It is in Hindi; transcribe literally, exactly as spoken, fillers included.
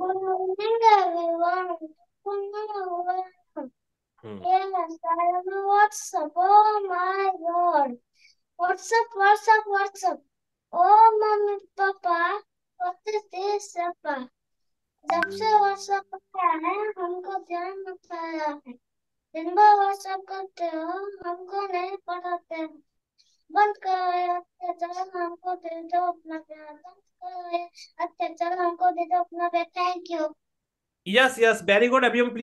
morning, everyone. Good morning. Hmm Yes, I am a WhatsApp. Oh my God. WhatsApp, WhatsApp, WhatsApp. Oh, mommy, papa. What is this, papa? जब से WhatsApp आया है, हमको ध्यान मत आया है। दिन भर WhatsApp करते हो, हमको नहीं पढ़ाते हो। बंद करो ये अत्याचार, हमको दे दो अपना प्यार। बंद करो ये अत्याचार, हमको दे दो अपना प्यार। Thank you. Yes yes, very good. अभी हम